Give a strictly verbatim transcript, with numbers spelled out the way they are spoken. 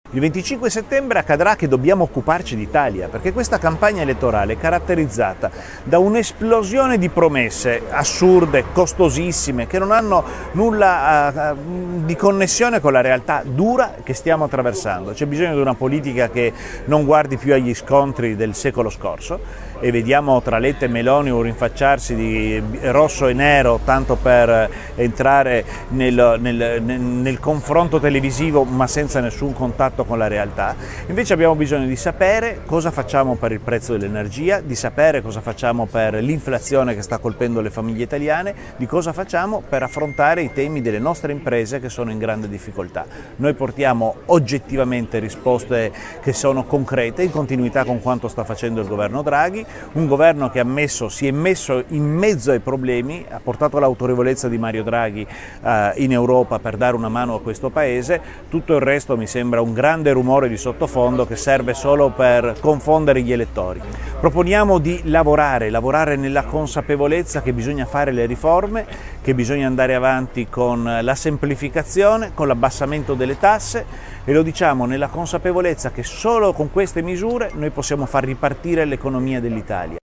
Il venticinque settembre accadrà che dobbiamo occuparci d'Italia, perché questa campagna elettorale è caratterizzata da un'esplosione di promesse assurde, costosissime, che non hanno nulla uh, di connessione con la realtà dura che stiamo attraversando. C'è bisogno di una politica che non guardi più agli scontri del secolo scorso, e vediamo tra Letta e Meloni un rinfacciarsi di rosso e nero tanto per entrare nel, nel, nel, nel confronto televisivo, ma senza nessun contatto con la realtà. Invece abbiamo bisogno di sapere cosa facciamo per il prezzo dell'energia, di sapere cosa facciamo per l'inflazione che sta colpendo le famiglie italiane, di cosa facciamo per affrontare i temi delle nostre imprese che sono in grande difficoltà. Noi portiamo oggettivamente risposte che sono concrete, in continuità con quanto sta facendo il governo Draghi, un governo che ha messo, si è messo in mezzo ai problemi, ha portato l'autorevolezza di Mario Draghi eh, in Europa per dare una mano a questo Paese. Tutto il resto mi sembra un grande rumore di sottofondo che serve solo per confondere gli elettori. Proponiamo di lavorare, lavorare nella consapevolezza che bisogna fare le riforme, che bisogna andare avanti con la semplificazione, con l'abbassamento delle tasse, e lo diciamo nella consapevolezza che solo con queste misure noi possiamo far ripartire l'economia dell'Italia.